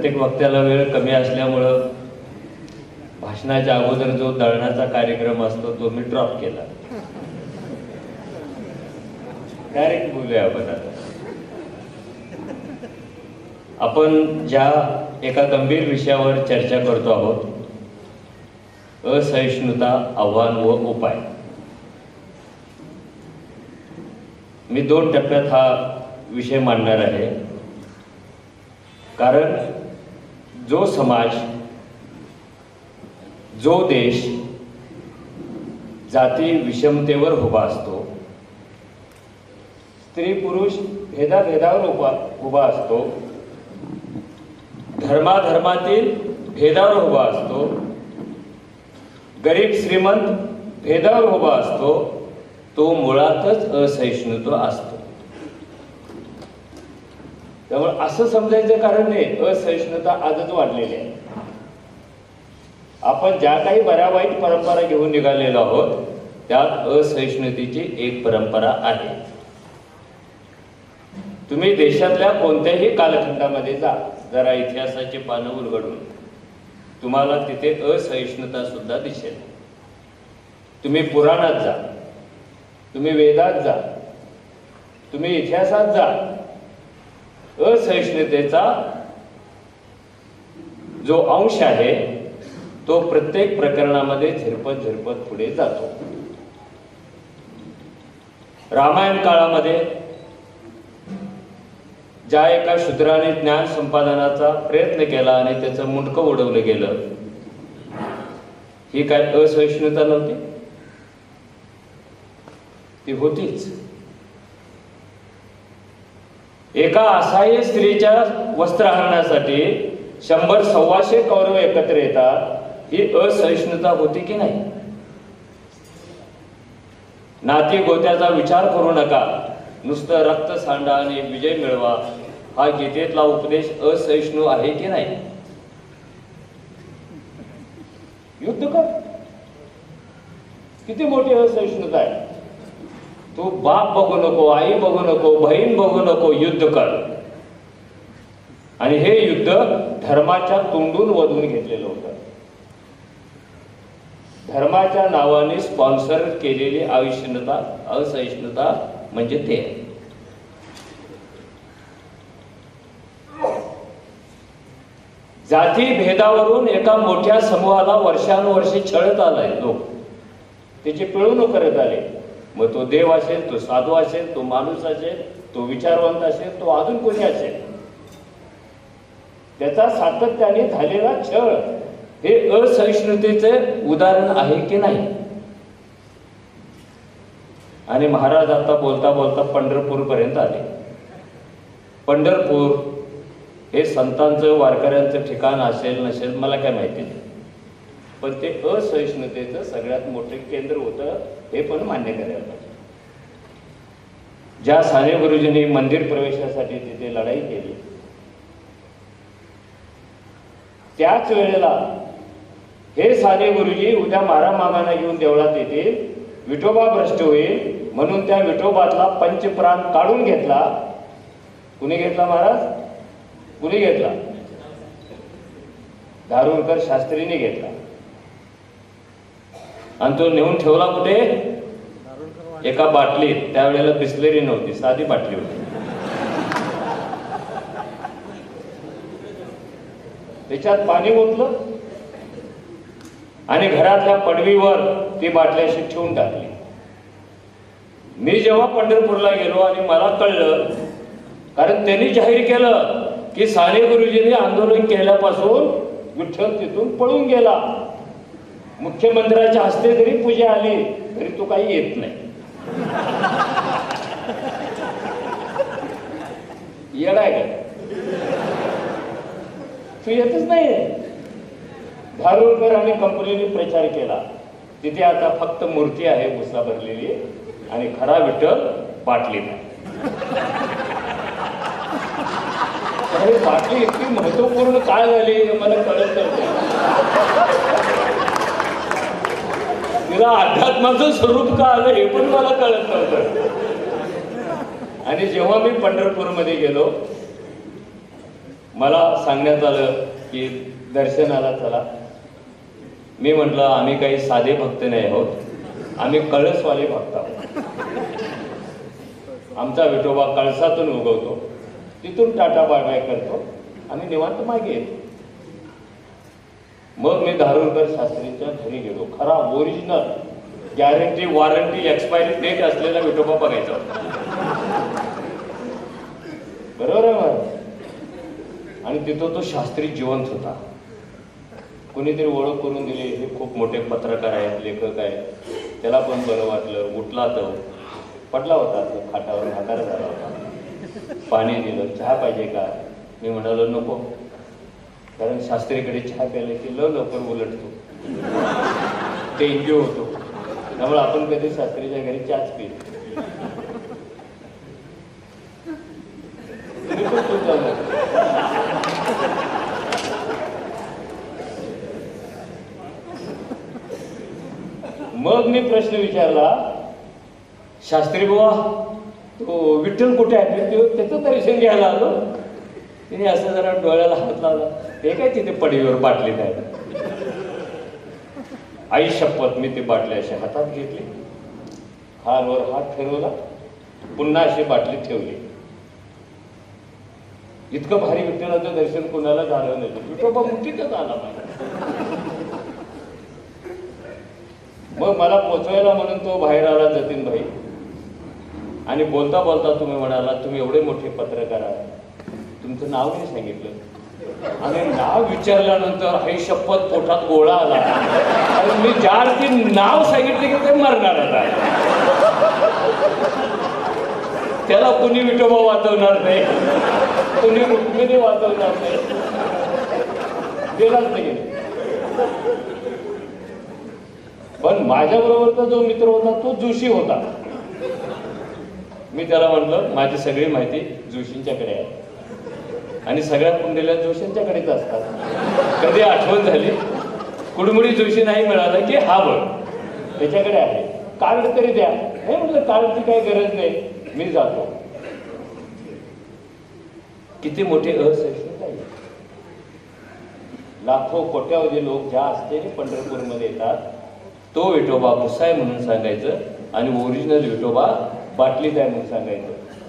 प्रत्येक वक्त्याला वेळ कमी असल्यामुळं भाषणाच्या अगोदर जो दळणाचा कार्यक्रम असतो तो मी ड्रॉप केला. डायरेक्ट बोलूया आपण आता. आपण ज्या एका गंभीर विषयावर चर्चा करतो आहोत, असहिष्णुता, आव्हान व उपाय. मी 2 टप्प्यात हा विषय मांडणार आहे. कारण जो समाज, जो देश जाती विषमतेवर उभा असतो, स्त्री पुरुष भेदाभेदावर उभा असतो, धर्माधर्मातील भेदावर उभा असतो, गरीब श्रीमंत भेदावर उभा असतो, तो मुळातच असहिष्णुता असतो. त्यामुळे असं समजायचं कारण नाही असहिष्णुता आजच वाढलेली आहे. आपण ज्या काही बऱ्या वाईट परंपरा घेऊन निघालेलो आहोत त्यात असहिष्णुतेची एक परंपरा आहे. तुम्ही देशातल्या कोणत्याही कालखंडामध्ये जा, जरा इतिहासाची पानं उलगडून तुम्हाला तिथे असहिष्णुता सुद्धा दिसेल. तुम्ही पुराणात जा, तुम्ही वेदात जा, तुम्ही इतिहासात जा, असहिष्णुतेचा जो अंश आहे तो प्रत्येक प्रकरणामध्ये झिरपत पुढे जातो. रामायण काळामध्ये ज्या एका शूद्राने ज्ञान संपादनाचा प्रयत्न केला आणि त्याचं मुंडकं उडवलं गेलं, ही काय असहिष्णुता नव्हती? ती होतीच. एका असहाय्य स्त्रीच्या वस्त्रहरणासाठी 100-125 कौरव एकत्र येतात, ही असहिष्णुता होती की नाही? नाती गोत्याचा विचार करू नका, नुसतं रक्त सांडा आणि विजय मिळवा, हा गीतेतला उपदेश असहिष्णू आहे की नाही? युद्ध कर, किती मोठी असहिष्णुता आहे. तू बाप बघू नको, आई बघू नको, बहीण बघू नको, युद्ध कर. आणि हे युद्ध धर्माच्या तोंडून वधून घेतलेलं होतं. धर्माच्या नावाने स्पॉन्सर केलेली असहिष्णुता म्हणजे ते. जाती भेदावरून एका मोठ्या समूहाला वर्षानुवर्षे छळत आलाय लोक, त्याची पिळवणूक करत आले. मग तो देव असेल, तो साधू असेल, तो माणूस असेल, तो विचारवंत असेल, तो अजून कोणी असेल, त्याचा सातत्याने झालेला छळ हे असहिष्णुतेचे उदाहरण आहे की नाही? आणि महाराज आता बोलता बोलता पंढरपूर पर्यंत आले. पंढरपूर हे संतांचं, वारकऱ्यांचं ठिकाण असेल नसेल मला काय माहिती नाही, पण ते असहिष्णुतेचं सगळ्यात मोठे केंद्र होतं, हे पण मान्य करायला पाहिजे. ज्या साने गुरुजींनी मंदिर प्रवेशासाठी तिथे लढाई केली, त्याच वेळेला हे साने गुरुजी उद्या मामांना घेऊन देवळात येतील, विठोबा भ्रष्ट होईल म्हणून त्या विठोबातला पंचप्राण काढून घेतला. कुणी घेतला महाराज? कुणी घेतला? धारूरकर शास्त्रीने घेतला. आणि तो नेऊन ठेवला कुठे? एका बाटलीत. त्यावेळेला बिस्लेरी नव्हती, साधी बाटली होती. त्याच्यात पाणी ओतलं आणि घरातल्या पडवीवर ती बाटली अशी ठेवून टाकली. मी जेव्हा पंढरपूरला गेलो आणि मला कळलं, कारण त्यांनी जाहीर केलं की साने गुरुजींनी आंदोलन केल्यापासून विठ्ठल तिथून पळून गेला. मुख्यमंत्र्याच्या हस्ते जरी पूजा आली तरी तो काही येत नाही. येडाय का? तू येतच नाही. धारूरकर आणि कंपनीने प्रचार केला, तिथे आता फक्त मूर्ती आहे भुसा भरलेली आणि खरा विठ्ठल बाटली नाही. बाटली इतकी महत्वपूर्ण काय झाली हे मला कळत नव्हतं. तिला अध्यात्माचं स्वरूप का आलं हे पण मला कळत नव्हतं. आणि जेव्हा मी पंढरपूरमध्ये गेलो, मला सांगण्यात आलं की दर्शनाला चला. मी म्हटलं आम्ही काही साधे भक्त नाही आहोत, आम्ही कळसवाले भक्त आहोत. आमचा विठोबा कळसातून उगवतो, तिथून टाटा बाय बाय करतो, आम्ही निवांत मागे येतो. मग मी धारूरकर शास्त्रीच्या घरी गेलो. खरा original guarantee warranty expiry date असलेला विठोबा बघायचा होता. बरोबर आहे मग. आणि तिथं तो शास्त्री जिवंत होता. कोणीतरी ओळख करून दिली, हे खूप मोठे पत्रकार आहेत, लेखक आहेत. त्याला पण बरं वाटलं. उठला तो, पडला होता, खाटावर म्हातारा झाला होता. पाणी दिलं. चहा पाहिजे का? मी म्हणालो नको, कारण शास्त्रीकडे चहा प्यायला की लवकर उलटतो, डेंग्यू होतो. त्यामुळे आपण कधी शास्त्रीच्या घरी चहाच पितो. मग मी प्रश्न विचारला, शास्त्री बुवा तो विठ्ठल कुठे आहे? त्याचं दर्शन घ्यायला आलो. तिने असं जरा डोळ्याला हात लावला. ते काय तिथे पडीवर बाटली काय? आई शपथ, मी ती बाटली अशी हातात घेतली, खालवर हात फिरवला, पुन्हा अशी बाटली ठेवली. इतकं भारी विठ्ठलाचं दर्शन कोणाला झालं नाही. विठोबा मुठीतच आला माझ्या. मग मला पोचवायला म्हणून तो बाहेर आला, जतीन भाई, आणि बोलता बोलता तुम्ही म्हणाला तुम्ही एवढे मोठे पत्रकार आहात, तुमचं नाव नाही सांगितलं. आणि नाव विचारल्यानंतर आई शपथ पोटात गोळा आला. आणि मी ज्या अर्थी नाव सांगितले की ते मरणार आता. त्याला कुणी विठोबा वाचवणार नाही, कुणी रुक्मिणी वाचवणार नाही. गेलाच नाही. पण माझ्याबरोबरचा जो मित्र होता तो जोशी होता. मी त्याला म्हटलं माझी सगळी माहिती जोशींच्याकडे आहे आणि सगळ्या कुंडल्या जोशींच्याकडेच असतात. कधी आठवण झाली, कुडमुडी जोशी नाही मिळालं की हा बघ त्याच्याकडे आहे, कार्ड तरी द्या. नाही म्हटलं कार्डची काही गरज नाही, मी जातो. किती मोठे असहिष्णुता आहे. लाखो कोट्यावधी लोक ज्या असतेने पंढरपूरमध्ये येतात, तो विठोबा मुसाय म्हणून सांगायचं आणि ओरिजिनल विठोबा बाटलीत आहे म्हणून सांगायचं.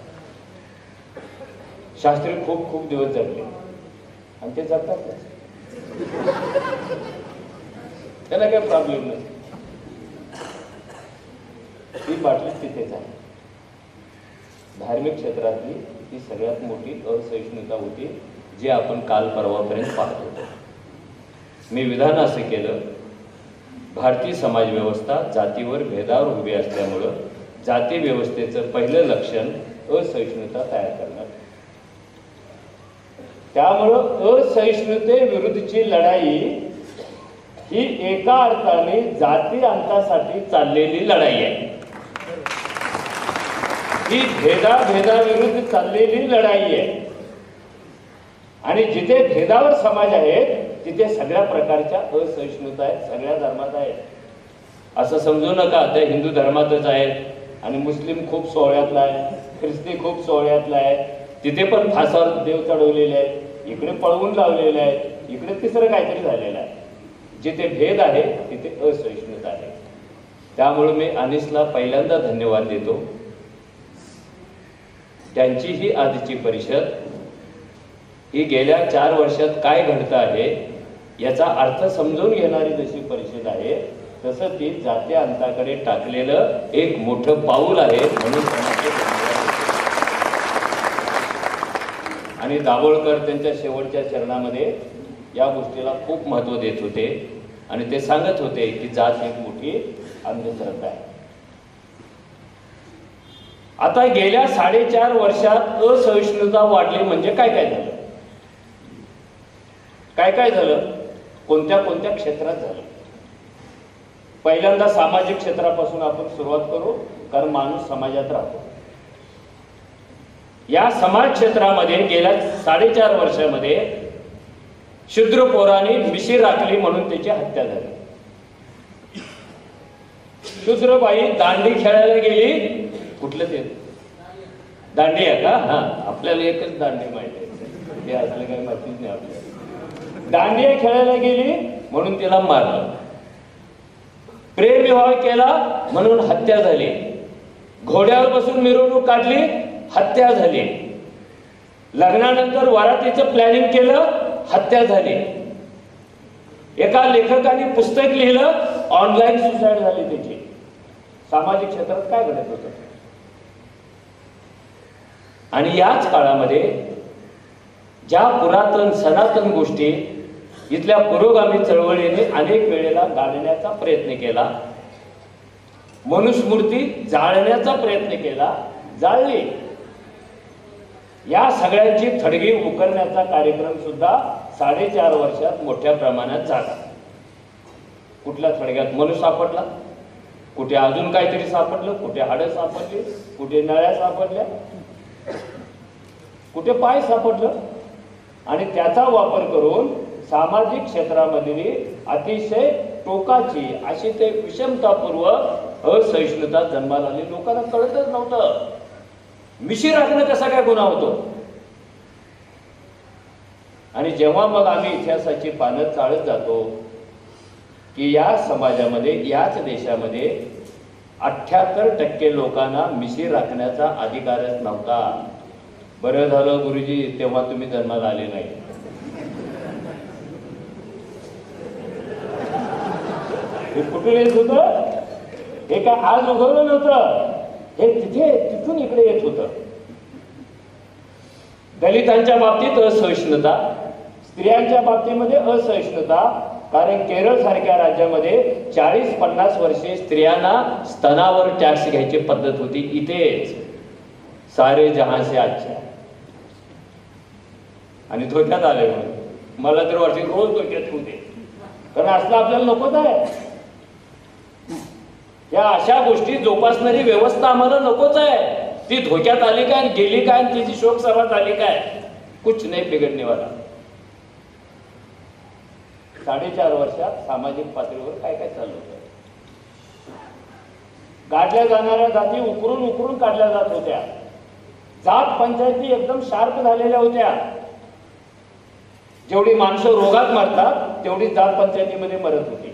शास्त्री खूप खूप दिवस जगले आणि ते जगतात, त्याला काही प्रॉब्लेम नाही. ती बाटली तिथेच आहे. धार्मिक क्षेत्रातली ही सगळ्यात मोठी असहिष्णुता होती, जी आपण काल परवापर्यंत पाहत होतो. मी विधान असं केलं, भारतीय समाज व्यवस्था जातीवर भेदावर उभी असल्यामुळं जाती व्यवस्थेचं पहिलं लक्षण असहिष्णुता तयार करणार. त्यामुळं असहिष्णुतेविरुद्धची लढाई ही एका अर्थाने जाती अंतासाठी चाललेली लढाई आहे. ही भेदाविरुद्ध चाललेली लढाई आहे. आणि जिथे भेदावर समाज आहेत तिथे सगळ्या प्रकारच्या असहिष्णुता आहेत, सगळ्या धर्मात आहेत. असं समजू नका त्या हिंदू धर्मातच आहेत आणि मुस्लिम खूप सोहळ्यातला आहे, ख्रिस्ती खूप सोहळ्यातला आहे, तिथे पण फासावर देव चढवलेले आहेत, इकडे पळवून लावलेले आहेत, इकडे तिसरं काहीतरी झालेलं आहे. जिथे भेद आहे तिथे असहिष्णुता आहे. त्यामुळे मी अनिसला पहिल्यांदा धन्यवाद देतो. त्यांची ही आजची परिषद ही गेल्या 4 वर्षात काय घडतं आहे याचा अर्थ समजून घेणारी जशी परिषद आहे, तसं ती जाती अंताकडे टाकलेलं एक मोठं पाऊल आहे म्हणून. आणि दाभोळकर त्यांच्या शेवटच्या चरणामध्ये या गोष्टीला खूप महत्त्व देत होते आणि ते सांगत होते की जात एक मोठी अंधश्रद्धा आहे. आता गेल्या 4.5 वर्षात असहिष्णुता वाढली म्हणजे काय काय झालं, काय काय झालं, कोणत्या कोणत्या क्षेत्रात झालं. पहिल्यांदा सामाजिक क्षेत्रापासून आपण सुरुवात करू, कारण माणूस समाजात राहतो. या समाज क्षेत्रामध्ये गेल्या 4.5 वर्षामध्ये शूद्र पोराने मिशी राखली म्हणून त्याची हत्या झाली. शूद्रबाई दांडी खेळायला गेली. कुठलं ते दांडी आहे का? हा, आपल्याला एकच दांडी माहिती आहे. हे असलं काही माहितीच नाही आपल्याला. दांडिया खेळायला गेली म्हणून तिला मारलं, प्रेमविवाह केला म्हणून हत्या झाली, घोड्यावर बसून मिरवणूक काढली, हत्या झाली, लग्नानंतर वरातीचं प्लॅनिंग केलं, हत्या झाली, एका लेखकाने पुस्तक लिहिलं, ऑनलाईन सुसाईड झाली त्याची. सामाजिक क्षेत्रात काय घडत होतं? आणि याच काळामध्ये ज्या पुरातन सनातन गोष्टी इथल्या पुरोगामी चळवळीने अनेक वेळेला गाळण्याचा प्रयत्न केला, मनुस्मृती जाळण्याचा प्रयत्न केला, जाळली. या सगळ्यांची थडगी उकरण्याचा कार्यक्रम सुद्धा 4.5 वर्षात मोठ्या प्रमाणात झाला. कुठल्या थडग्यात मनुष्य सापडला, कुठे अजून काहीतरी सापडलं, कुठे हाडं सापडली, कुठे नळ्या सापडल्या, कुठे पाय सापडलं. आणि त्याचा वापर करून सामाजिक क्षेत्रामधली अतिशय टोकाची अशी ते विषमतापूर्व असहिष्णुता जन्माला आली. लोकांना कळतच नव्हतं मिशी राखणं कसा काय गुन्हा होतो. आणि जेव्हा मग आम्ही इतिहासाची पानं चाळत जातो की या समाजामध्ये, याच देशामध्ये 78% लोकांना मिशी राखण्याचा अधिकारच नव्हता. बरं झालं गुरुजी तेव्हा तुम्ही जन्माला आले नाही. हे कुठून येत होतं? हे काय आज उगवलं नव्हतं, हे तिथून इकडे येत होतं. दलितांच्या बाबतीत असहिष्णुता, स्त्रियांच्या बाबतीमध्ये असहिष्णुता. कारण केरळ सारख्या राज्यामध्ये 40-50 वर्षे स्त्रियांना स्तनावर टॅक्स घ्यायची पद्धत होती. इथेच सारे जहां से अच्छा. आणि धोक्यात आले म्हणून मला तर वाटते रोज धोक्यात होते, कारण असलं आपल्याला नकोच आहे. या अशा गोष्टी जोपासणारी व्यवस्था आम्हाला नकोच आहे. ती धोक्यात आली काय, गेली काय, तिची शोक सभा झाली काय, कुछ नाही बिघडणे वाला. 4.5 वर्षात सामाजिक पातळीवर काय काय चालू होतं? काढल्या जाणाऱ्या जाती उकरून उकरून काढल्या जात होत्या. जात पंचायती एकदम शार्प झालेल्या होत्या. जेवढी माणसं रोगात मरतात तेवढी जात पंचायतीमध्ये मरत होती.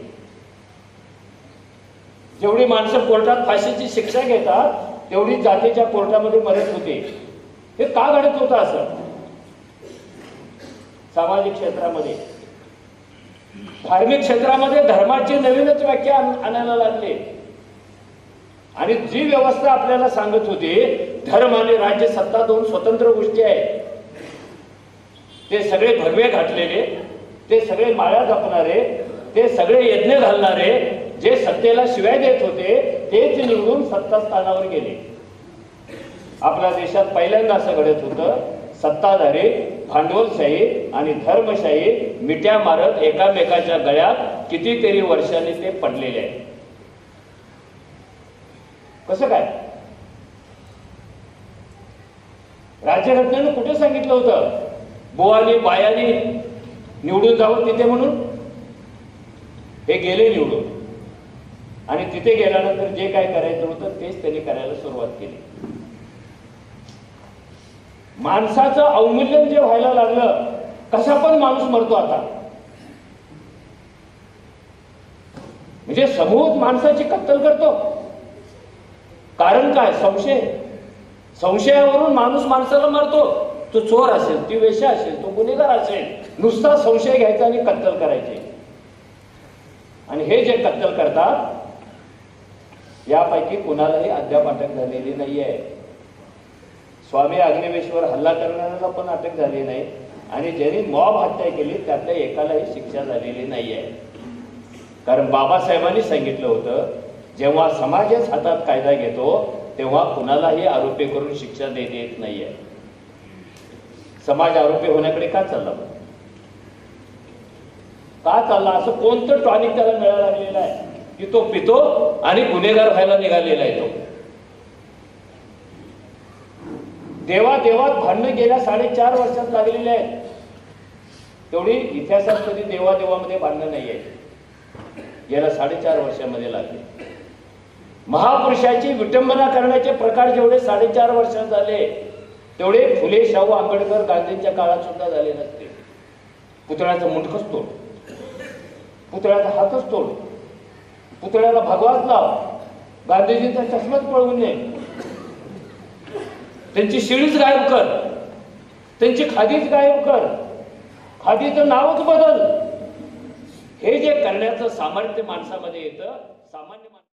जेवढी माणसं कोर्टात फाशीची शिक्षा घेतात तेवढी जातीच्या कोर्टामध्ये मरत होते. हे का घडत होतं असं? सामाजिक क्षेत्रामध्ये, धार्मिक क्षेत्रामध्ये धर्माची नवीनच व्याख्या आणायला लागली. आणि जी व्यवस्था आपल्याला सांगत होती धर्म आणि राज्य सत्ता 2 स्वतंत्र गोष्टी आहेत, ते सगळे भरवे घातलेले, ते सगळे माळ्या जपणारे, ते सगळे यज्ञ घालणारे, जे सत्तेला शिवाय देत होते तेच निवडून सत्तास्थानावर गेले. आपल्या देशात पहिल्यांदा असं घडत होतं, सत्ताधारी भांडवलशाही आणि धर्मशाही मिट्या मारत एकामेकाच्या गळ्यात कितीतरी वर्षांनी ते पडलेले आहे. कसं काय? राज्यघटनेनं कुठे सांगितलं होतं बुवानी बायानी निवडून जावं तिथे म्हणून? हे गेले निवडून आणि तिथे गेल्यानंतर जे काय करायचं होतं तेच त्यांनी करायला सुरुवात केली. माणसाचं अवमूल्यन जे व्हायला लागलं, कसा पण माणूस मरतो आता. म्हणजे समूह माणसाची कत्तल करतो. कारण काय? संशय. संशयावरून माणूस माणसाला मारतो. तो चोर असेल, ती वेश्या असेल, तो गुन्हेगार असेल, नुसता संशय घ्यायचा आणि कत्तल करायचे. आणि हे जे कत्तल करतात यापैकी कुणालाही अद्याप अटक झालेली नाहीये. स्वामी अग्निवेशवर हल्ला करणाऱ्याला पण अटक झाली नाही आणि ज्यांनी मॉब हत्या केली त्यातल्या एकालाही शिक्षा झालेली नाहीये. कारण बाबासाहेबांनी सांगितलं होतं, जेव्हा समाजच हातात कायदा घेतो तेव्हा कुणालाही आरोपी करून शिक्षा देता येत नाहीये. समाज आरोपी होण्याकडे का चालला? का चालला? असं कोणतं टॉनिक त्याला मिळायला लागलेलं आहे की तो पितो आणि गुन्हेगार व्हायला निघालेला आहे. तो देवादेवात भांडणं गेल्या 4.5 वर्षात लागलेले आहेत. तेवढी इतिहासात कधी देवादेवामध्ये भांडणं नाही आहे. गेल्या 4.5 वर्षामध्ये लागले. महापुरुषाची विटंबना करण्याचे प्रकार जेवढे 4.5 वर्षात झाले तेवढे फुले शाहू आंबेडकर गांधींच्या काळात सुद्धा झाले नसते. पुतळ्याचं मुंडकच तोड, पुतळ्याचा हातच तोड, पुतळ्याला भगवाच लाव, गांधीजींचा चष्माच पळवून नये, त्यांची शिळीच गायब कर, त्यांची खादीच गायब कर, खादीचं नावच बदल. हे जे करण्याचं सामर्थ्य माणसामध्ये येतं, सामान्य